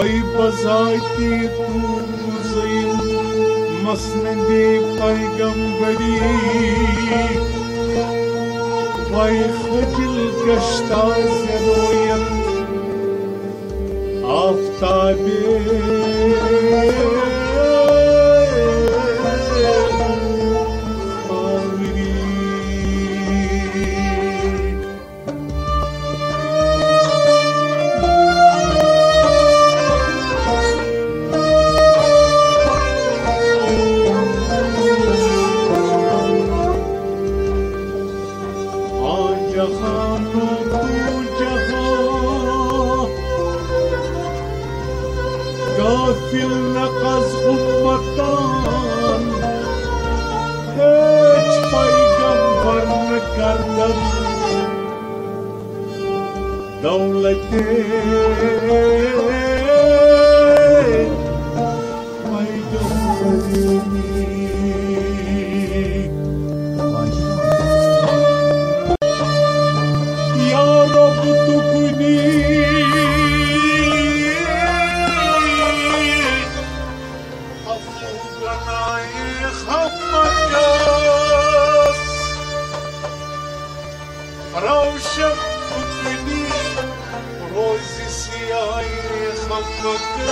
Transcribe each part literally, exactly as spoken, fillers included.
ای بزاکی تو زین مسندی پیغمبری وای خجل گشتا زرویت آفتابی غافل نقص امتان هیچ پیغمبر نکردن دولت یا رب تو کنی روشن بکنی روزی سیاهی خمکس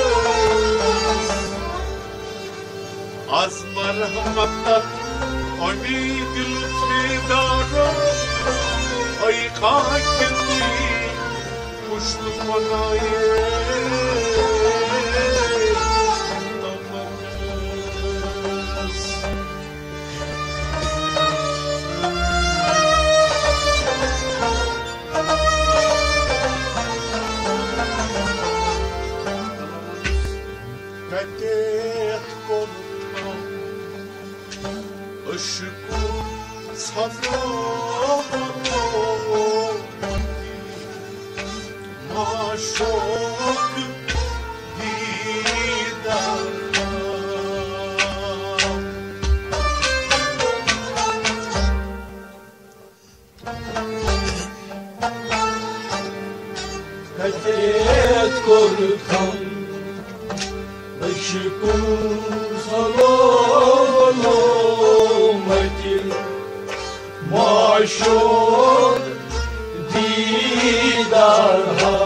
از مرحمتت امید لطفی دارم ای خاکتی پشت فنای Kadet konuşmam, ışıklı sazlam maşok didar Kadet konuşmam Işıkın salamatin maşuk didarha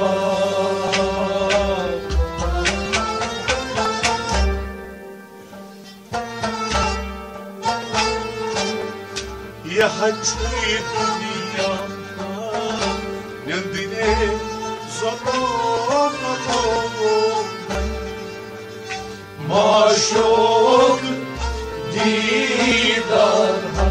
Ya hacı dünya nendine zamanım maşuk didarha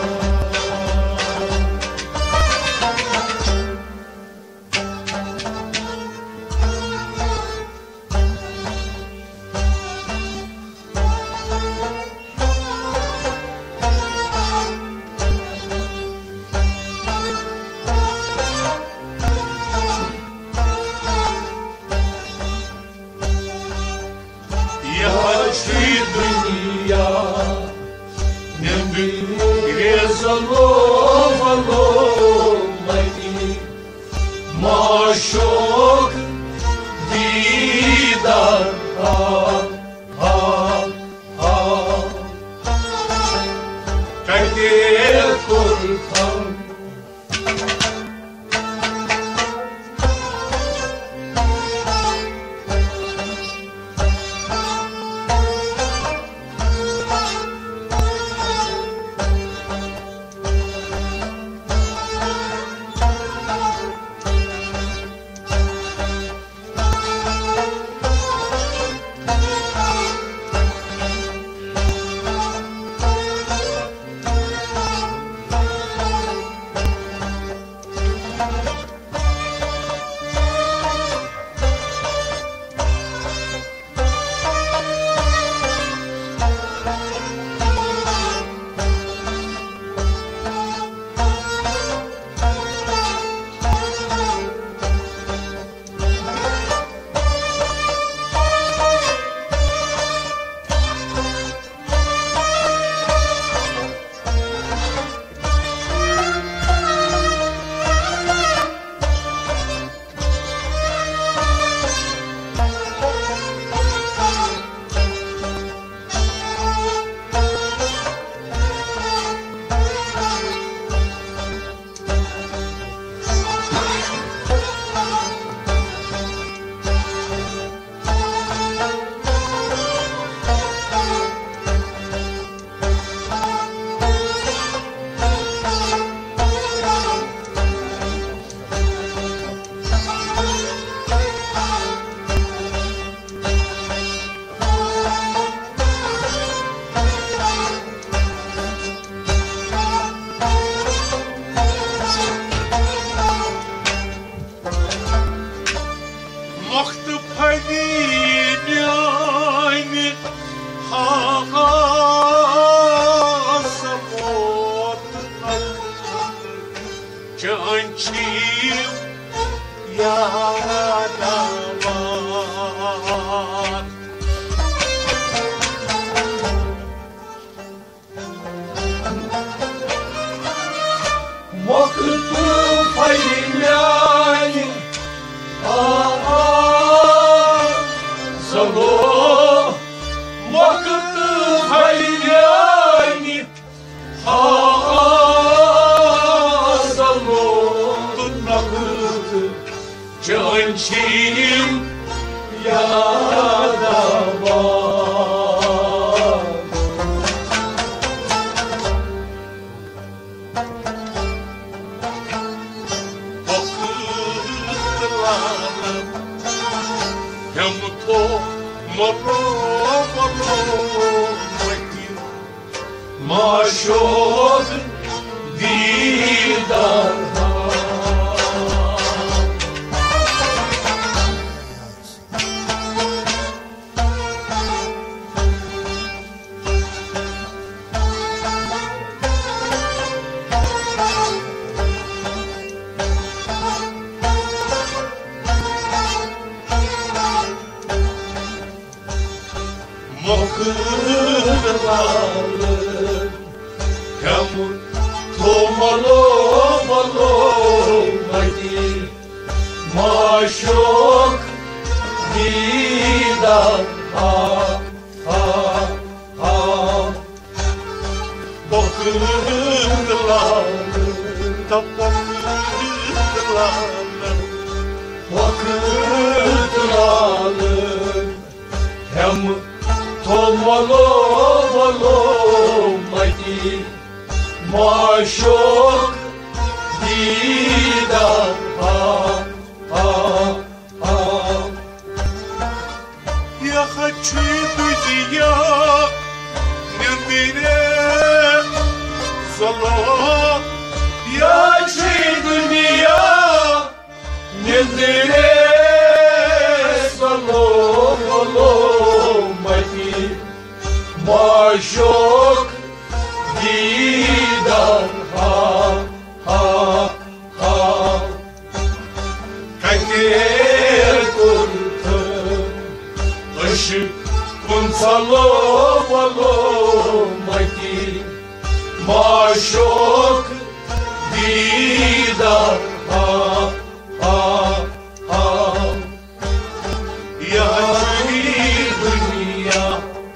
maşuk didar ha ha ha kadet kurtan Machtı paydin yani Hasamotnak Cançim yadavan Machtı paydin yani Zalo Maktı hayriyani Zalo Naktı Cançim yadavan Bakıtlarım Yamuto Moro Moro Maşok Didar Mokırlarım Yağmur Tomalo malo Haydi Maşok Didar Ha ha ha Mokırlarım Tapakırlarım Mokırlarım Yağmur Tomalo malo Haydi Maşok Didar Ha ha ha Ya хочу dünya Nendire Zalo Ya хочу dünya Nendire Zalo Zalo Haydi Maşok Didar Ha ha ha Kader kurtun Işık Kunsalo Valo Haydi Maşok Didar Ha ha ha Ya dünya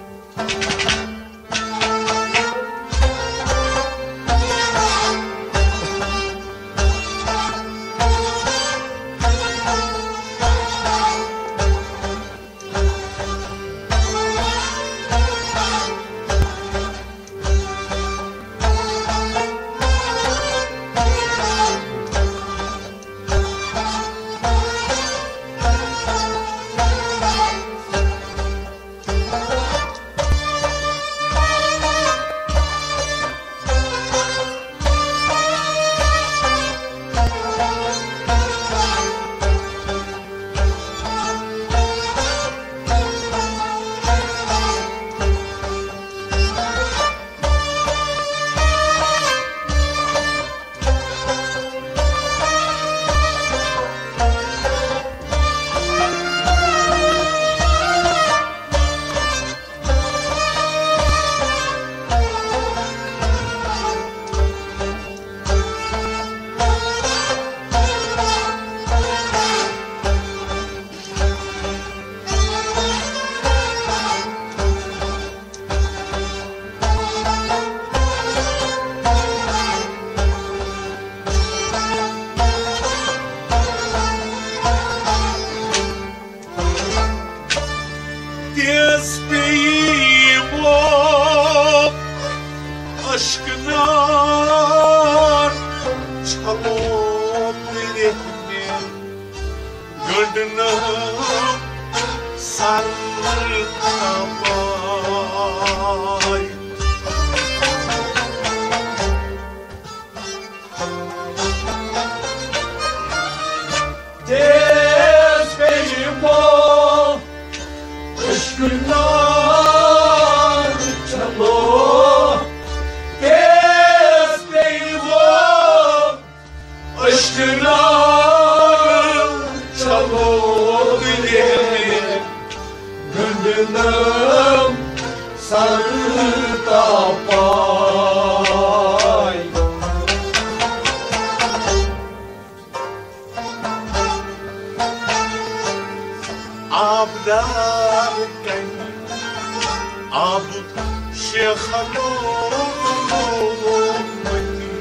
gönlüm sarılmay. Tez benim Mânăm Sărta pai Abdar Kani Abu Shekhalomani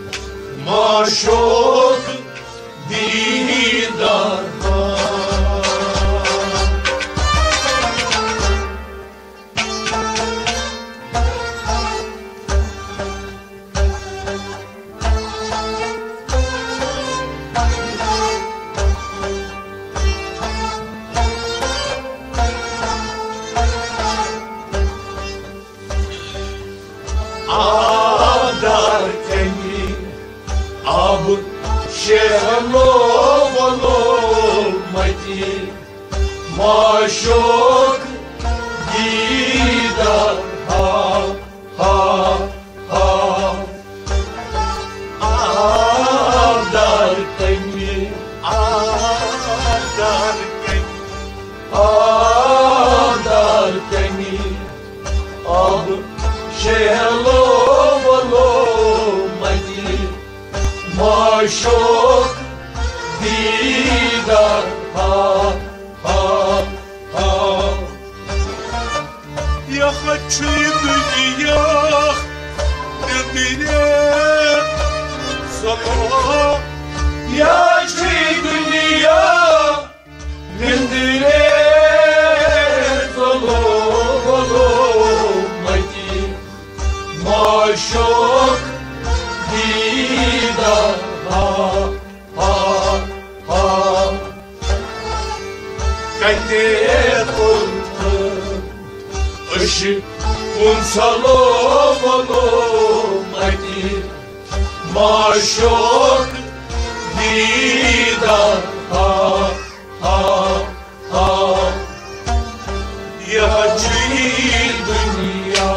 Mashok Didar Abu Shekhalomani Mashok Didar ha ha ha Abdar Kani Abdar Kani Abdar Kani Abu Shekhalomani Mashok Didar ha ha ha Я хочу дуния Дырдырет Сало Я хочу дуния Дырдырет Сало Мати Мashok Didar ha ha ha Kayte kurtum Işık unsalom olom Hadi Mashok Didar ha ha ha Ya hacı dünya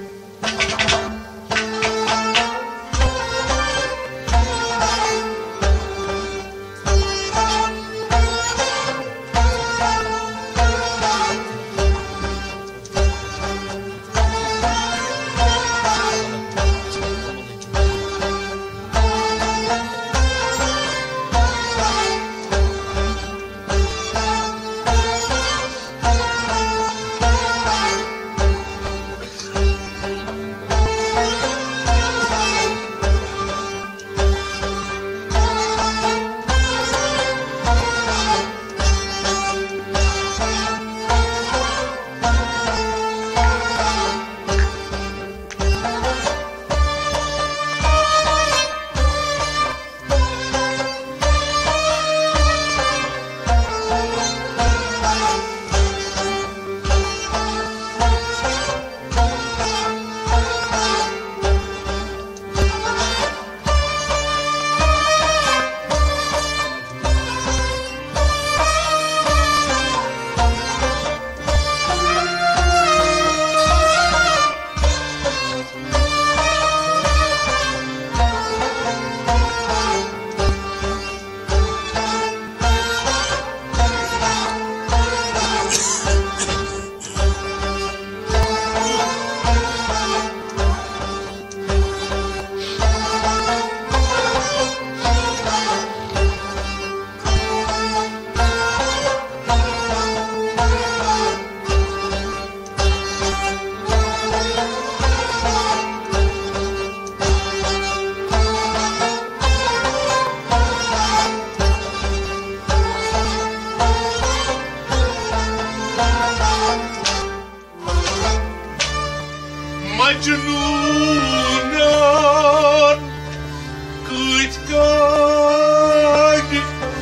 Mecnun'un kıtkani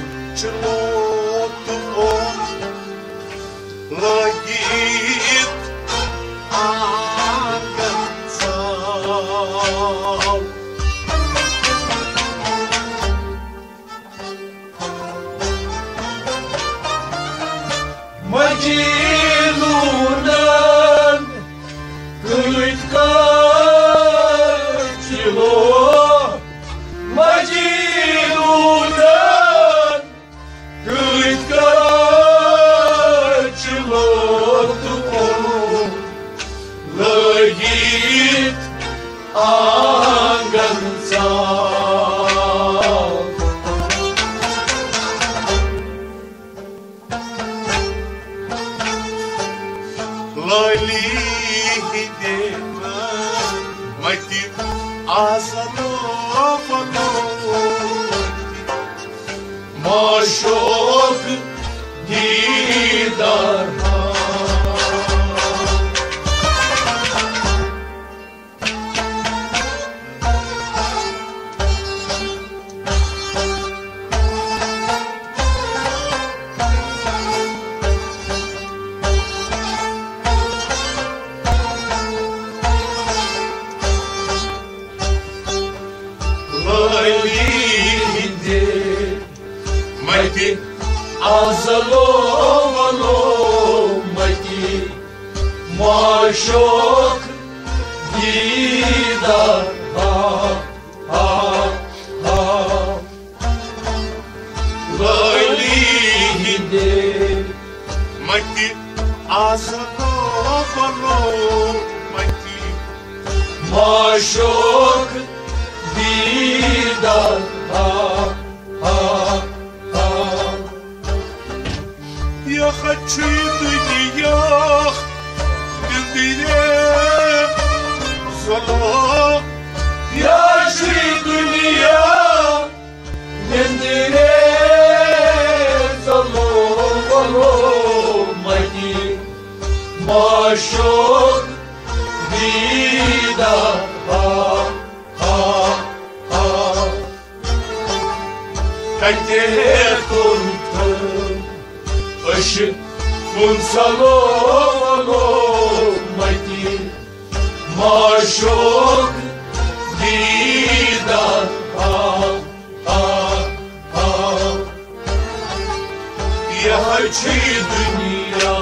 çırptım Lagit akansam Mecnun'un kıtkani Mecnun'un kıtkani Validema Mati Asano Maşok didar Mati azalo valo mati maşok didar ha ha ha Valide mati azalo valo mati maşok didar ha ha Я хочу дуния, дуния, зало. Я хочу дуния, дуния, зало, зало, мати, машок, вида, ха, ха, ха. Катетун. Işık kun salonu mati maşok didar ha ha ha Ya hacı dünya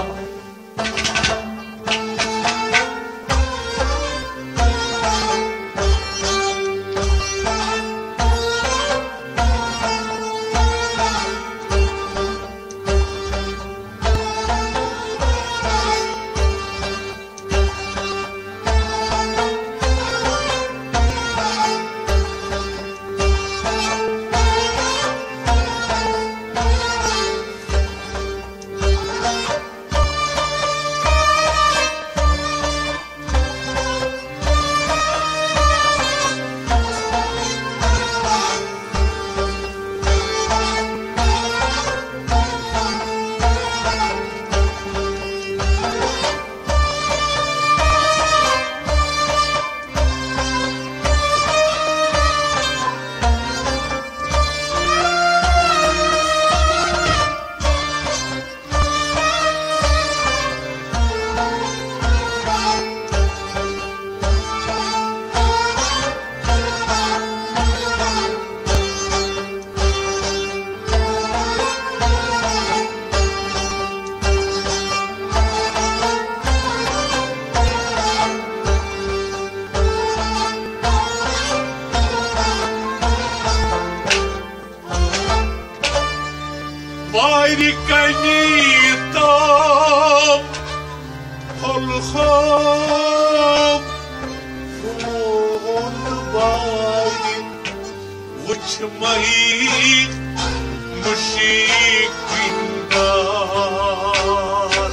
Bayrikanı tam Holham Fon bayri Uçmayı Müşikindar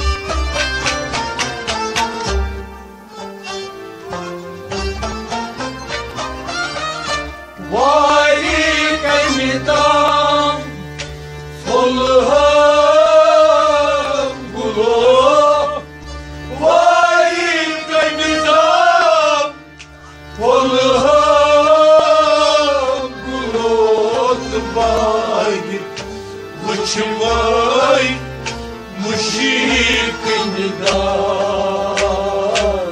Bayrikanı tam Holham Gulo Vay kaynıdam Holham Gulo Tbay Uçmay Muşik kaynıdam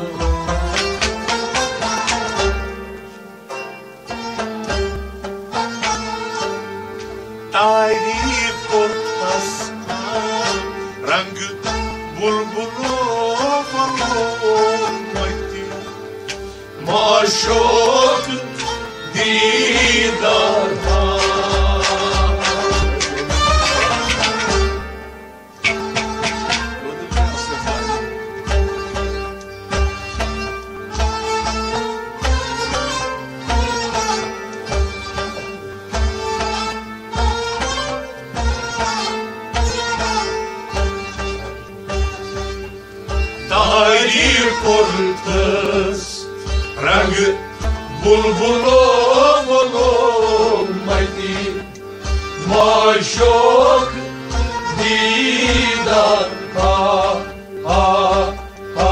Tarif ortasından Rangı bulbulu olmaydı Maşok didar Tari portas Rang bulbulom olom Maiti Maşok Didar Ha ha ha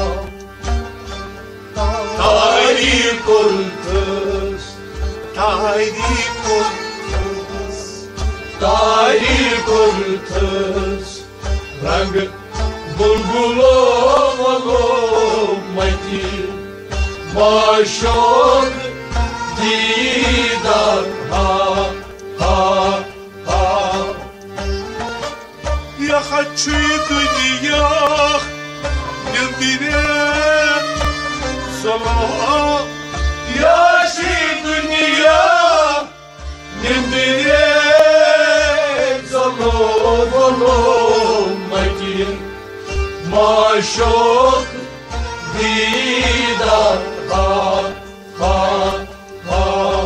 Tari portas Tari portas Tari portas Rang bulbulom olom Maiti Maşok Didar Ha ha ha Я хочу dünya Nendire Sala Yaşı dünya Nendire Sala Volom Makin Maşok Didar Ha ha ha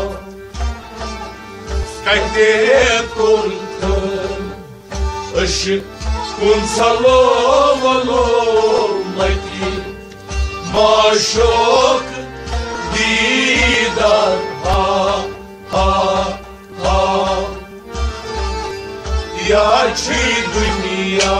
Kayde kurtum Işık un salom alom Maiti Maşok Didar Ha ha ha Yaçı dünya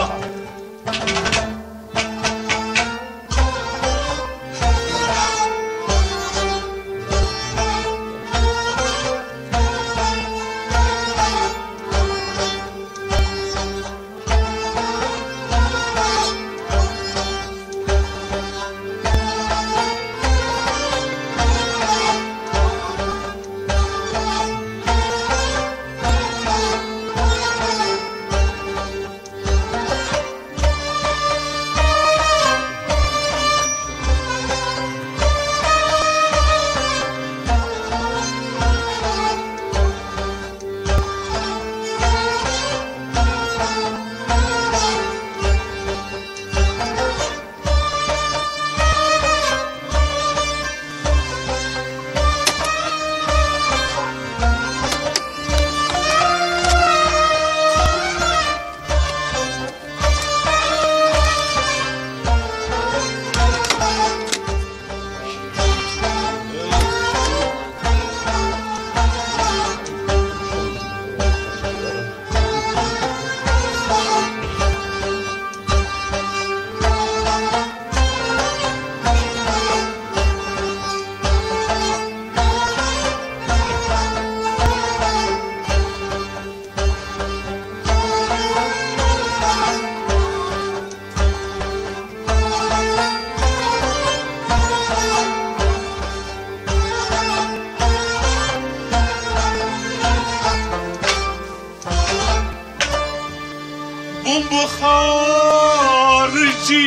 خارجي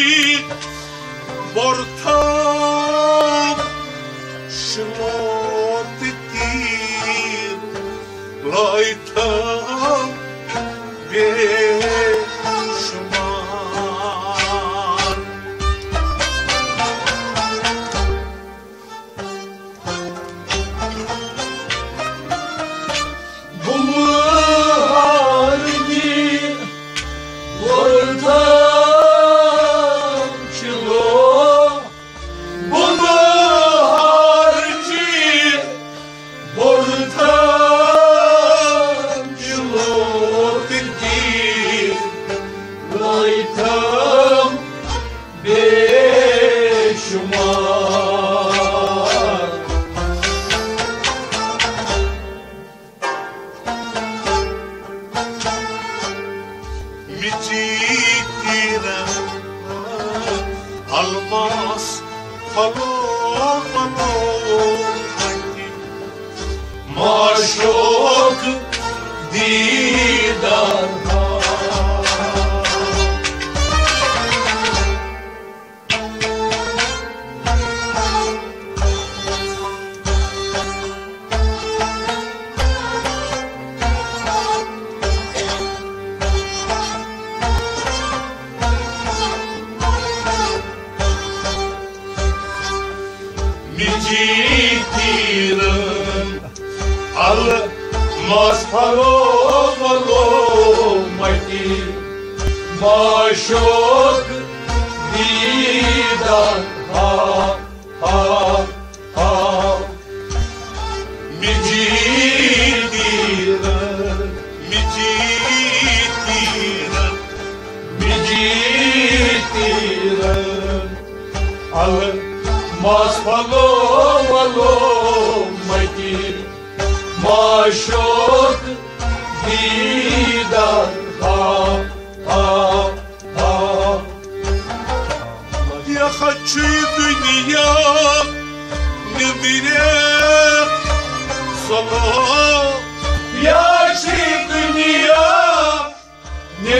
برتام شلون تطير رايتام بشمال بمهارجي برتام شلون بمهارجي برتام شلون تطير رايتام بشمال مجيتنا الماس خلو خلو معشوق ديدار مجيتنا الماس خلو خلو معشوق ديدار دیدن ها ها ها میگیرن میگیرن میگیرن але маспало мало майти машок دیدن ها ها ها Я хочу dünya не direk solo Я хочу dünya не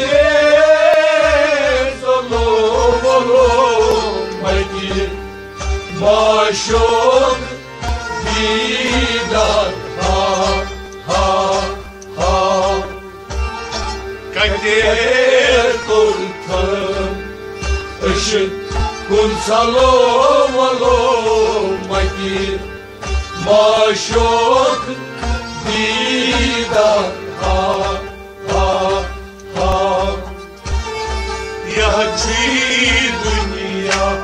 direk solo solo майти машок دیدن ها ها ها kader kurtarım ışık kumsalım alım makir maşok didan ha ha ha ya dünya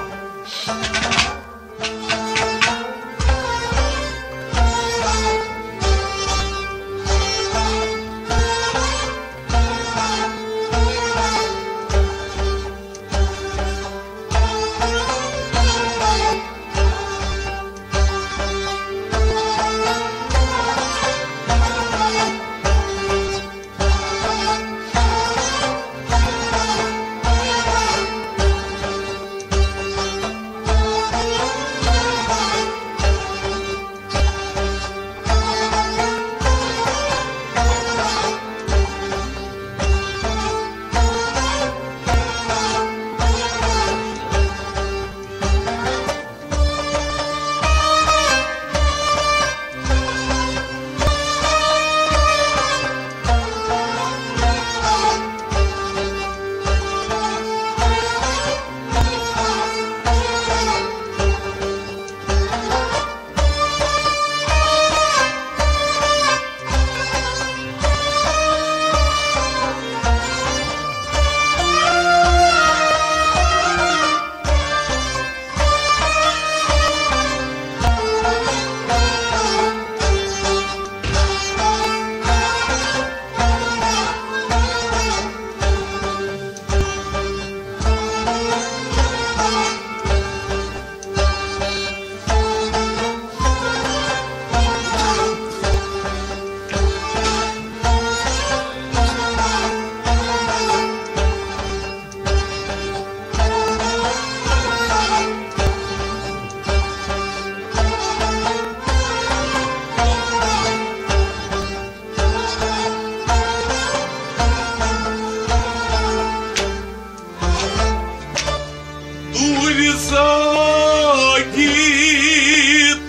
Загид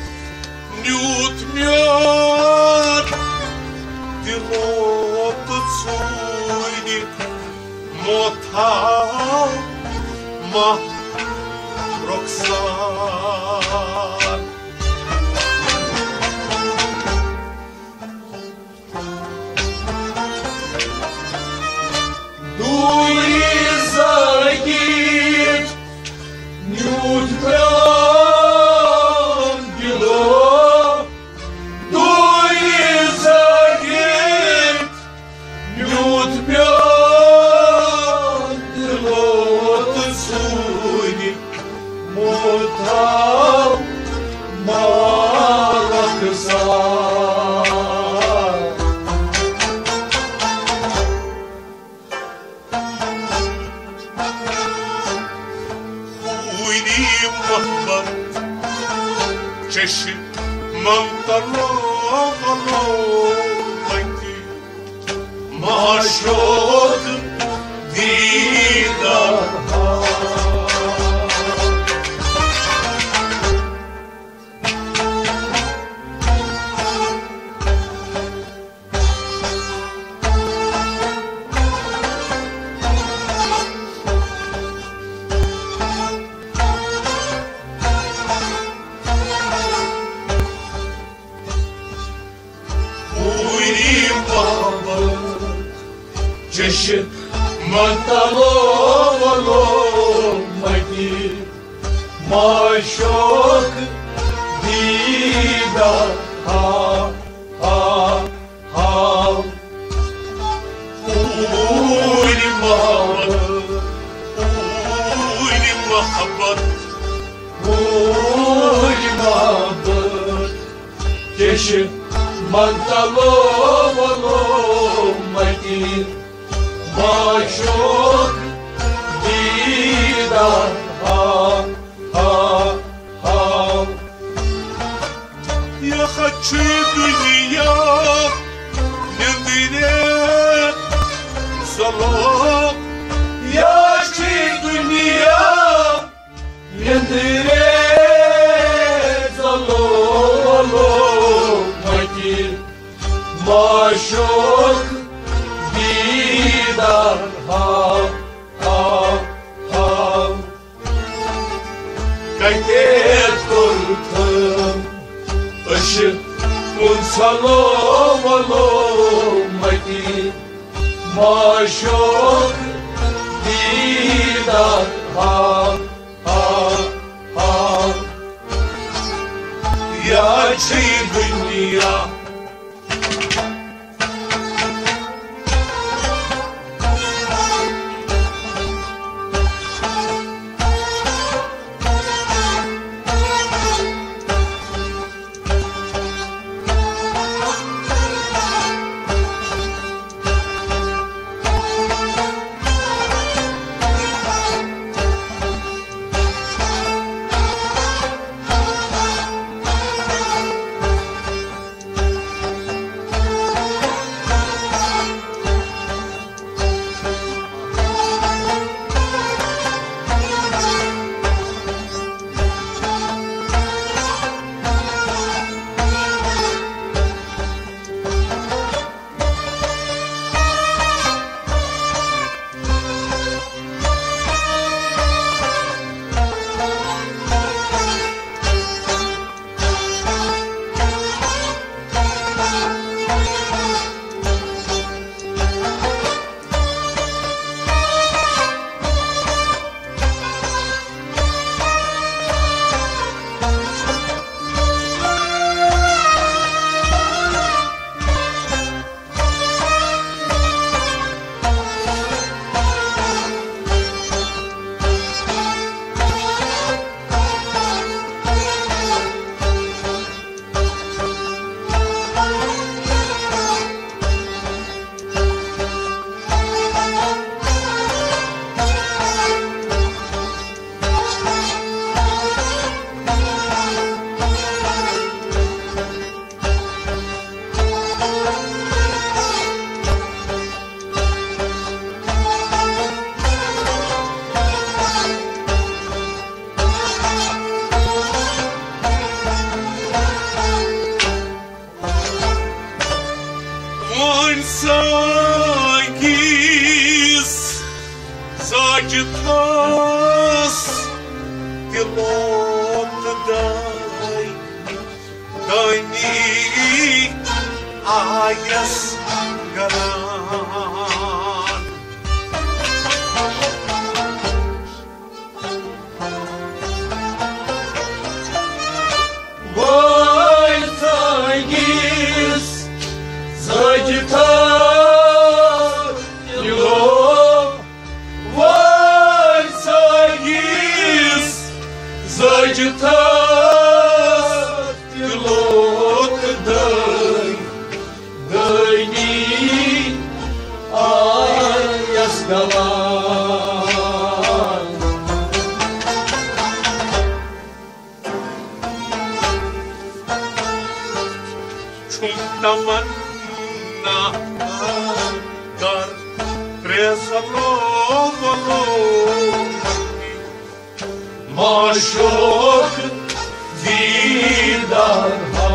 нют мёд дилот цуйник мотал ма Роксан дуй загид нют прям дило дуй загид нют прям дилот цуйник мотал ма Роксан محبت چشم من طلعه مایتی معشوق دیدن چشم من طلعه مجید معشوق دیدار ها ها ها قولي محبت قولي محبت قولي محبت كشف من طلب ولو مجید معشوق دیدار ها ها ها Я хочу дунья мендире салом Я хочу дунья мендире салом Мадир معشوق دیدار ها ها ها Kaydet kurtum ışık un salom alom Madi maşuk didar ha ha ha Ya çi dünya Sagis, sagitas, dilom dai, dani, ayas garan. Vay sagis, sagitas. Sagitas dilot dai dai ayas galan Chuntamanna dar presalom Maşuk didar ha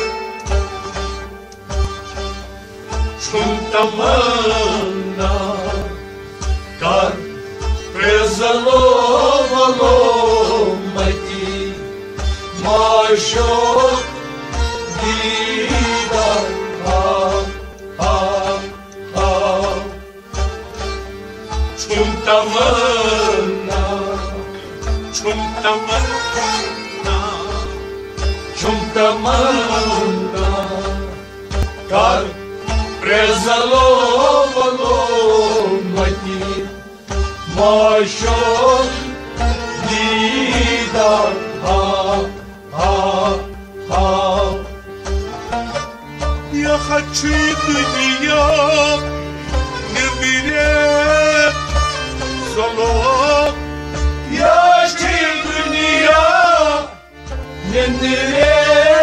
Chuntamanna volomati mașoc didar ha ha ha Chuntamana Chuntamana Chuntamana Kar prezalo volomati mașoc didar ha ha ha Я хочу dunya ne bilek salak Yaşçı dünya nendire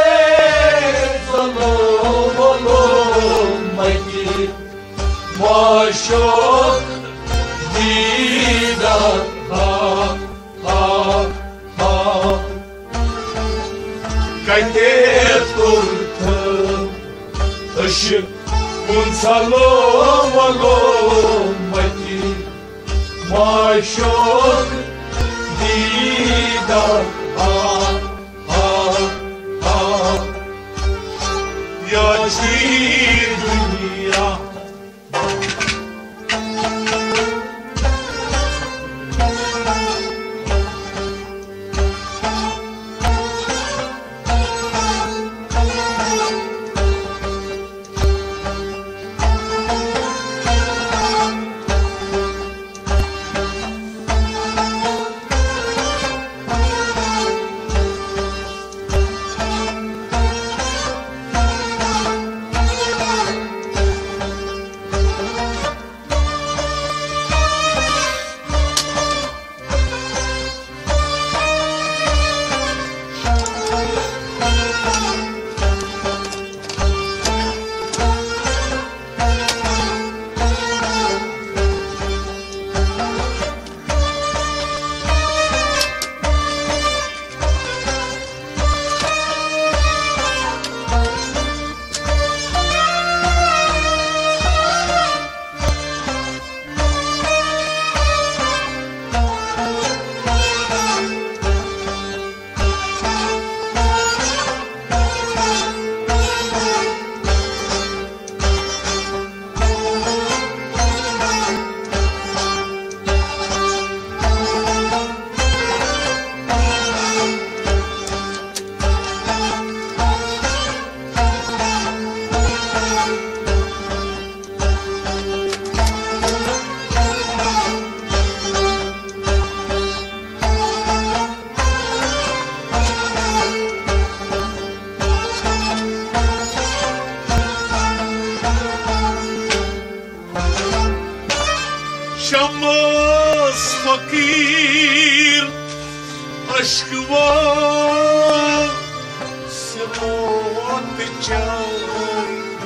salom olmaydı maşok didar ha ha ha Kaydet kurtum ışık un salom olmaydı maşok didar ha ha ha Yaşçı dünya Şamaz fakir aşkı var Sırat çay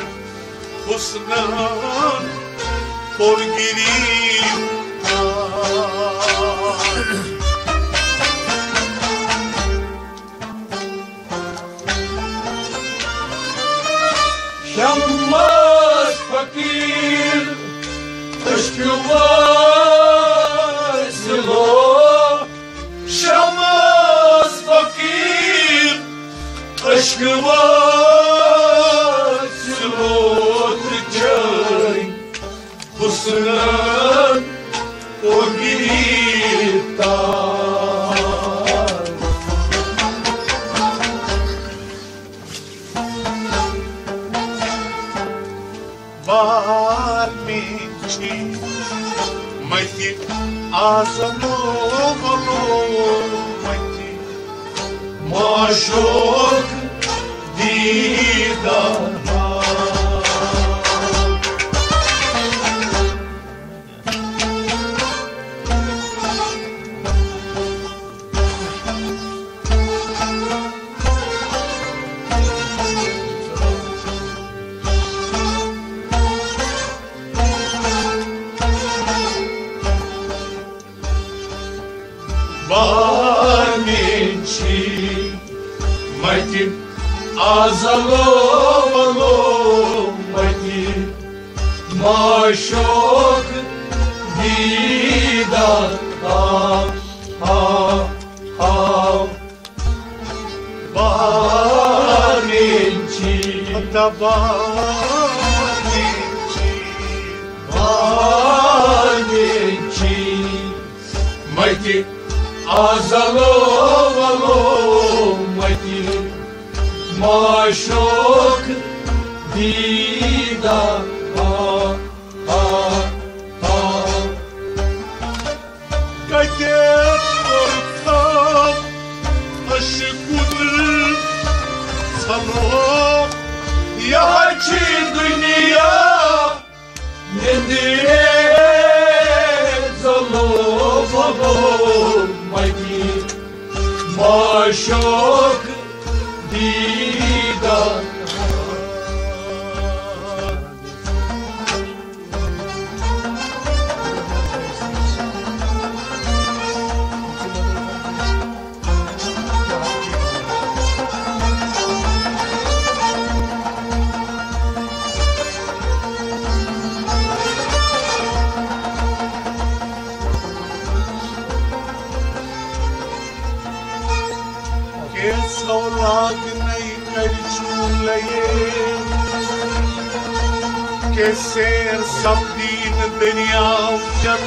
husnan porgirim Şammaz fakir aşkı var silo Şammaz fakir aşkı var silo Tırcay husnan o gitar Var minci Mati azamov mati Maşok didar Barminci Mati azalomalo Mati Maşok didar ha ha da banici, banici, majti, azalo, alo, majti, mașoc, dida, ha, ha, ha. Kadet ortam, aşıkul, salom, Я хочу дуния, не дирет золото, майки, машок, дида. Saulagnai karčulaje, ke ser sapdin deniavjan,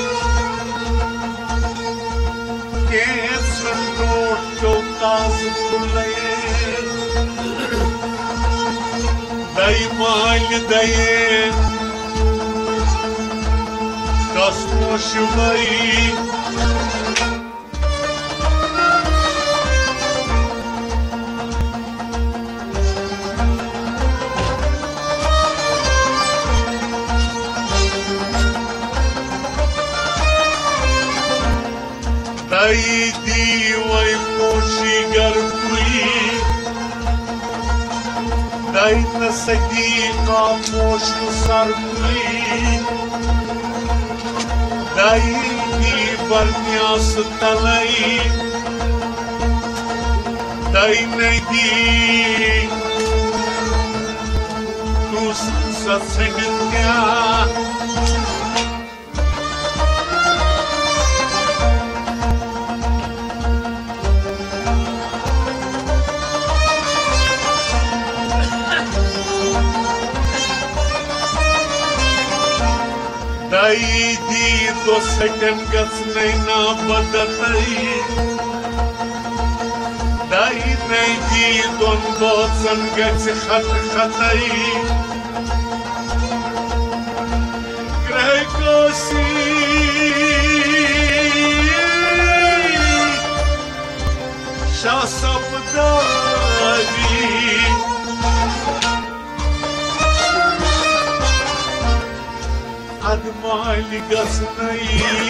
ke svendort kjoltaz kulaje, dai mal daje, kas moshvai. Dai divai poši garkui, dai nasadi ka pošu sarkui, dai di barnias talai, dai nedi tu satsegnya. Dai di to second gacnai na badatai, dai nei di don bocan gac khat khatai, gregosi shasapdagi. Admali gasnai,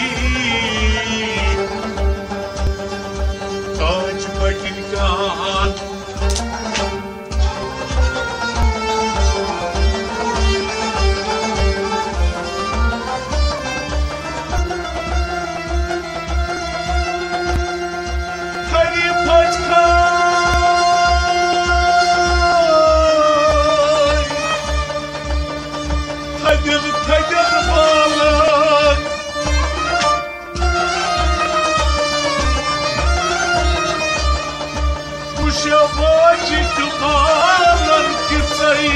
Taj Batinkan, Hari Pajkai, Hadir Hadir Balan, Uşabacık Balan Kıtsai,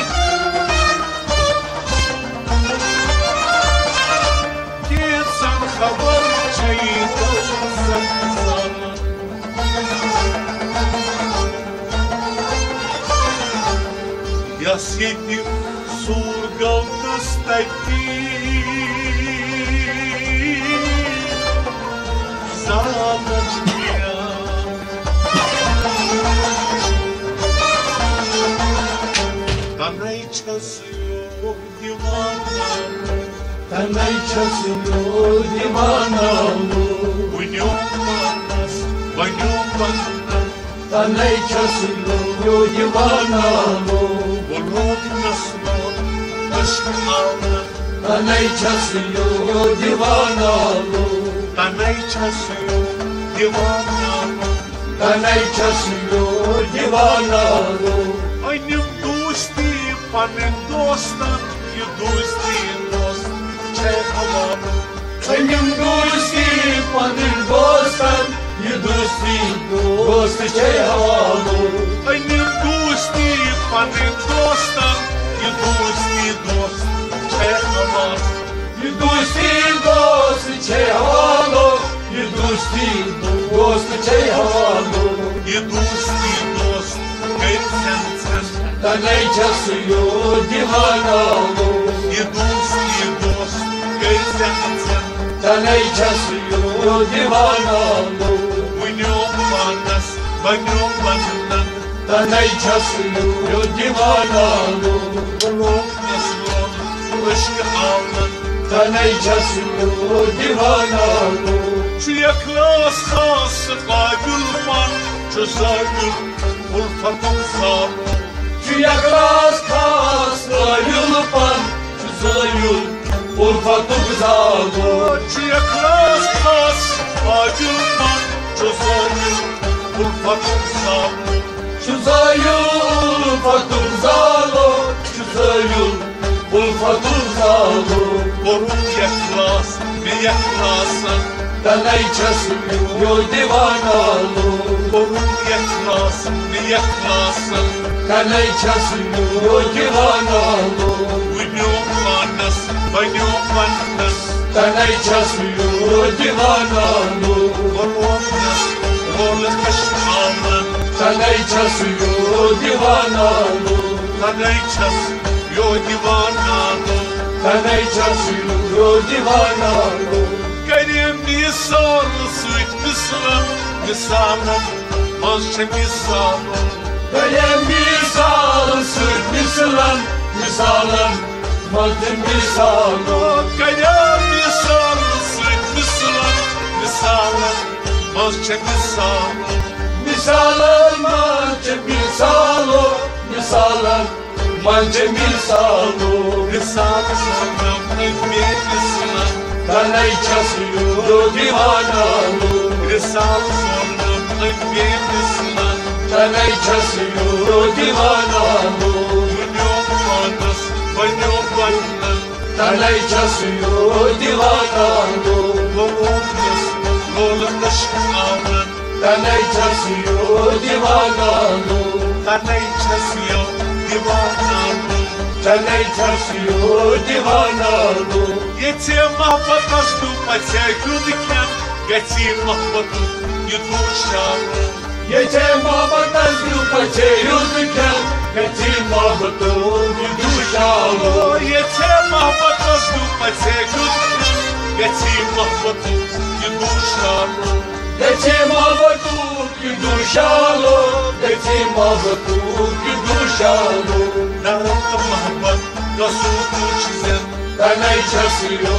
Geçen haber çayda saksan. Я сидим сургал на стаки, за ночь дня. Танай часу дивана, Танай часу дивана, в нем нас, в нем нас, Танай часу дивана, ворот нас, нашмала, Танай часу дивана, танай часу дивана, Танай часу дивана, Annem dosti, panem dostan, you dosti dost, çehalam. Annem dosti, panem dostan, you dosti dost, çehalam. Annem dosti, पन दोस्तन ये दोस्ती दोस्त छे हवालो ये दोस्ती दोस्त छे हवालो ये दोस्ती दोस्त छे हवालो ये दोस्ती दोस्त कर सेंस तनै छस यो दीवानालो ये दोस्ती दोस्त कर सेंस तनै छस यो दीवानालो वन्यो पानस बन्यो बनन तनै छस यो दीवानालो लोकनस लोन इश्क आलन तनै छस यो दीवानालो Şu yaklas khas qabil man Şu zayıl ulfatım sağlı Şu yaklas khas qabil man Şu zayıl ulfatım sağlı Şu yaklas khas qabil man Şu zayıl ulfatım sağlı Şu zayıl ulfatım sağlı Şu zayıl ulfatım sağlı Borun yaklas mi yaklasan Tनै छस यो दीवानालो Borun yaklas mi yaklasan Tनै छस यो दीवानालो Vünyo panas banyo panas Tनै छस यो दीवानालो Volomnas volkash alan Tनै छस यो दीवानालो Tanay ças yo divanalo Tनै छस यो दीवानालो Karim misal süt mislan misalım Manşe misalım Kalem misal süt misalan misalan Madem misalo Karim misal süt mislan misalım Manşe misalım Misalan mance misalo misalan Mance misalo Misalım sanam bir mislan Tनै छस यो दीवानालो Misalım sanam bir mislan Tनै छस यो दीवानालो Vünyo panas banyo panan Tनै छस यो दीवानालो Volomnas volkash alan Tनै छस यो दीवानालो Tanay ças yo divanalo Tनै छस यो दीवानालो Yetim mahbatas du patyakyudiken Yetim mahbatu yuduşalı Yeçe mohabbetas yu paçe yudken Yetim mohabbatu yuduşalı Yetim mahbatas du patyakyudiken Yetim mahbatu yuduşalı Yeçe mohabbatu yuduşalı Yetim mohabbatu yuduşalı Narata mahbat kasutu çizen Tनै छस यो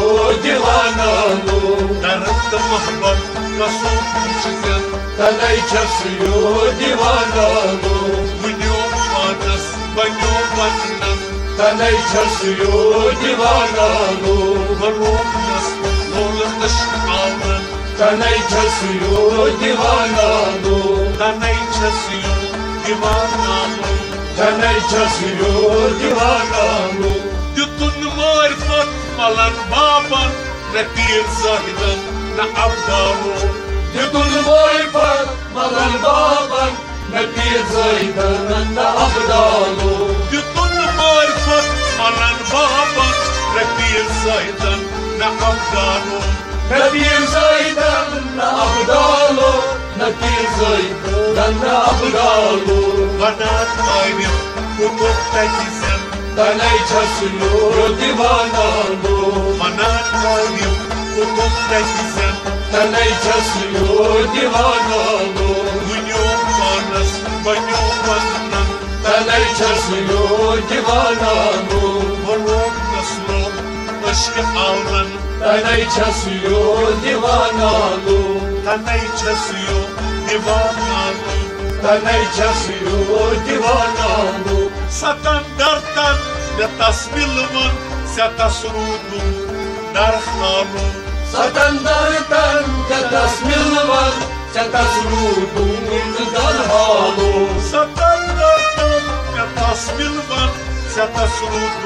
दीवानालो Narata mahbat kasutu çizen Tनै छस यो दीवानालो Vünyo panas banyo panan Tनै छस यो दीवानालो Volomnas volkash alan Tनै छस यो दीवानालो Tanay ças yo divanalo Tनै छस यो दीवानालो Yutun marifat malan baban Ne bir zahidan ne abdalu Yudun marifat malan baban Ne bir zaydan ne abdalu Yutun marifat malan baban Ne bir zahidan ne abdalu Ne bir zaydan ne abdalu Ne bir zaydan ne abdalu Bana kaynım hukukta gizem Tनै छस यो दीवानालो Bana kaynım hukukta gizem Tनै छस यो दीवानालो Vünyo panas banyo panan Tनै छस यो दीवानालो Volomnas lom aşkı alan Tनै छस यो दीवानालो Tanay ças yo divanalo Tनै छस यो दीवानालो Satan dartan ne tasbilman Setasrudu darhalu Satan dartan Cetas milvan Cetas rudun darhalu Satan dartan ne tasbilman Setasrudu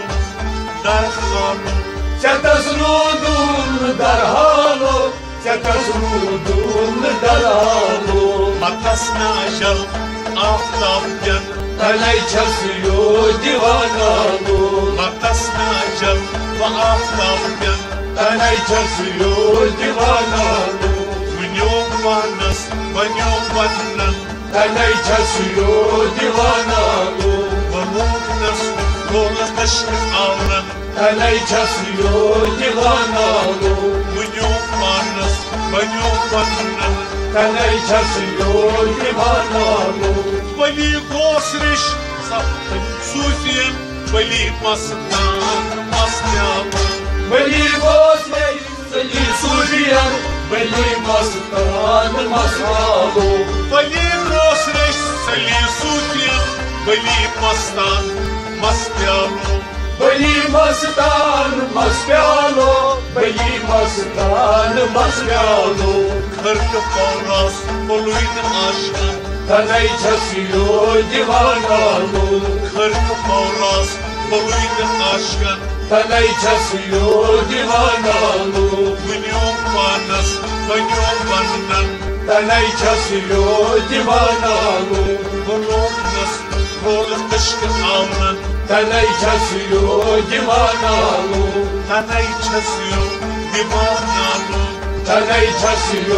darhalu Cetas rudun darhalu Cetas rudun darhalu Matas najal aftabyan تني چسیو دیوانالو مقصنا جم وآفتابن تني چسیو دیوانالو ونيوم وانس ونيوم ونن تني چسیو دیوانالو ومونس رول قشق آورن تني چسیو دیوانالو ونيوم وانس ونيوم ونن تني چسیو دیوانالو ولی گوسرش سبتن سوفین ولی مستان مستیام ولی بوسني سلی سوریان ولی مستان مسالو ولی گوسرش سلی سوفین ولی مستان مستیام ولی مستان مسالو ولی مستان مسالو خرق پاراس بلوین آشکن تني چسیو دیوانالو خرق پاراس بلوین آشکن تني چسیو دیوانالو ونیوم وانس ونیوم ونن تني چسیو دیوانالو بلوم نس رول قشق آورن تني چسیو دیوانالو تنی چسیو دیوانالو تني چسیو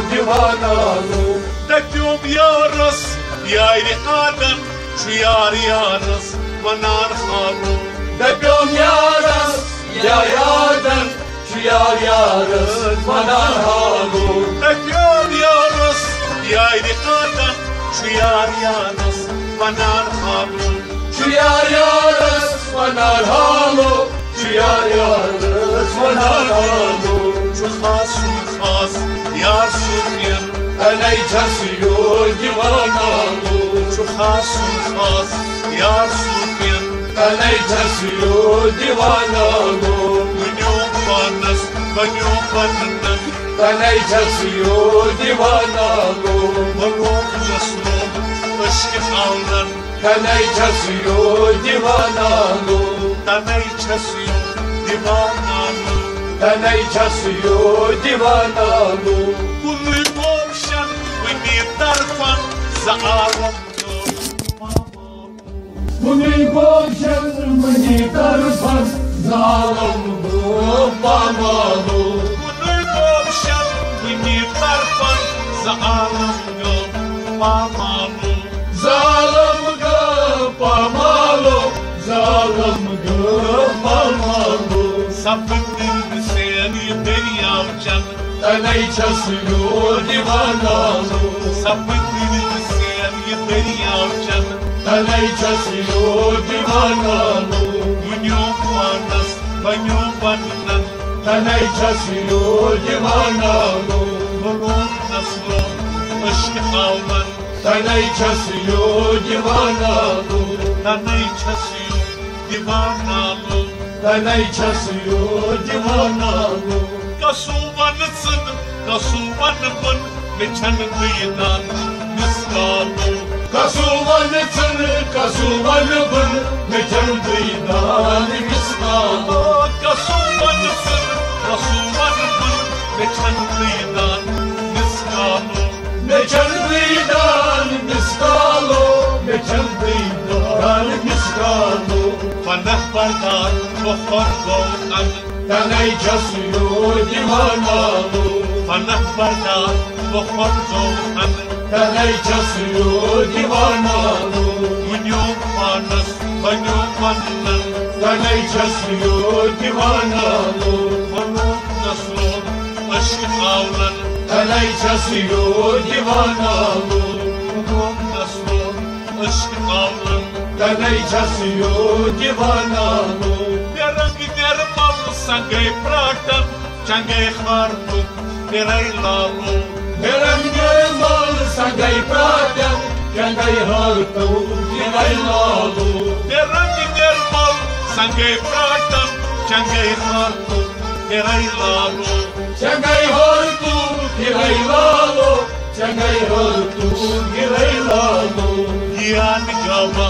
دیوانالو تكيوم يا رس يا إلي آدم شو يار يا رس منار خالو دبيوم يا رس يا يادم شو يا يا رس منار هالو تكيوم يا رس يا إلي آدم شو يار يا رس منار خالو شو يا يا رس منار هالو شو يا يا رس منار هالو شو خاص شو خاص يار سوكين تني چسیو دیوانالو شو خاص شو خاص يار سوكين تني چسیو دیوانالو ونيوم فانس ونيوم فنن تني چسیو دیوانالو مروم يسلوم وشك خالن تني چسیو دیوانالو تنی چسیو دیوانالو تني چسیو دیوانالو كل موشن وني طرفا زعارم Bugün koşan beni tarfan zalim babamalı كل موشن وني طرفا زعارم مامالو zalim babamalı zalim babamalı Sapıttın seni beni yavcan Tane çasıyor divanalı Sapıttın seni beni yavcan Tane çasıyor divanalı Bunyum vanas, bunyum vanan Tane çasıyor divanalı Bulun naslo, ışkı alman Tane çasıyor divanalı Tane çasıyor divanalı Tane çasıyor divanalı Kasuvanısın, kasuvanımın Meçen kıyıdan miskalı Kasuvanıtın kasuvanımın Mecan dıydan miskalı Kasuvanısın, kasuvanımın Meçen kıyıdan miskalı Mecan dıydan miskalı Mecan dıydan miskalı Fanah bardar, bohor boğan Tane çasıyor divanalı Fanah bardar, bohor boğan Tane çasıyor divanalı Bunyum vanas, bunyum vanan Tane çasıyor divanalı Bulun naslo, ışkı avlan Tane çasıyor divanalı Bulun naslo, ışkı avlan Tane çasıyor divanalı Derang nermal sangai pratam Changai khartu, derai lalu Meram gelmal sangai pratam Kangai hartu kirai lalu Derang nermal sangai pratam Changai khartu, derai lalu Kangai hartu kirai lalu Kangai hartu kirai lalu Yan gava,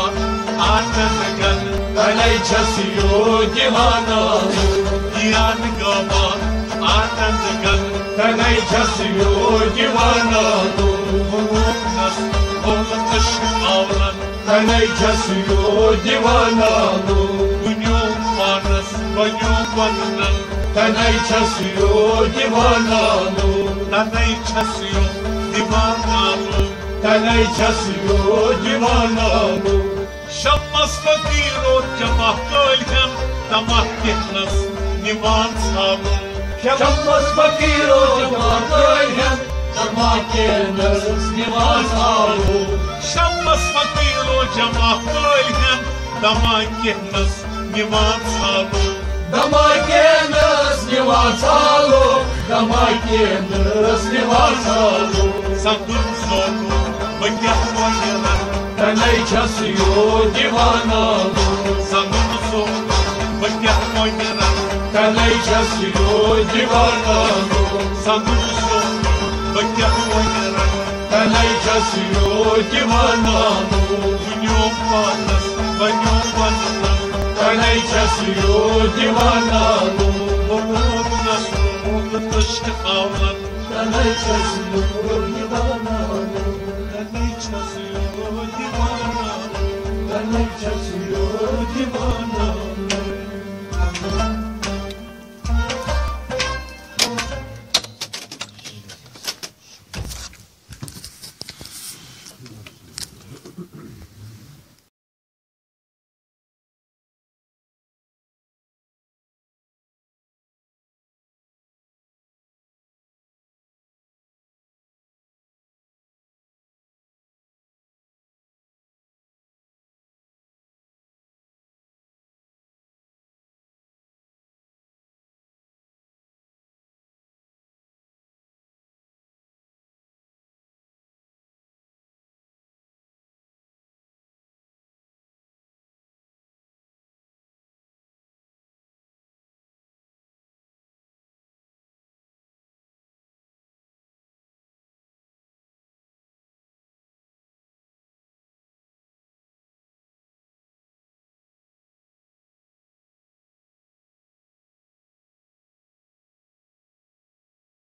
anan gan Tane çasıyor divanalı Yan gava, anan gan Tane çasıyor divanalı Bulun nas, bulun ışkı avlan Tanay chasuyo divanalo Bunyo panas banyo panan Tanay chasuyo divanalo Tanay chasuyo divanalo Tanay chasuyo divanalo Şammas fakiro camah kölhem Damah kehnas nivan salım Şammas fakiro cemaatayhem Cemaatkenas nivasalu Şammas fakiro camah kölhem Damah kehnas nivan salım Damakkenas nivasalu Damakkenas nivasalu Sandım soru bagah vayana Tanay chasuyo divanalu Sandım soru bagah vayana Tanay chasuyo divanalu Sandım soru bagah vayana Tanay chasuyo divanalu Bunyo panas banyo panan Tanay chasuyo divanalu Bolod nasru tışkı avlan Tanay chasuyo divanalu Tanay chasuyo divanalo Tanay chasuyo divanalu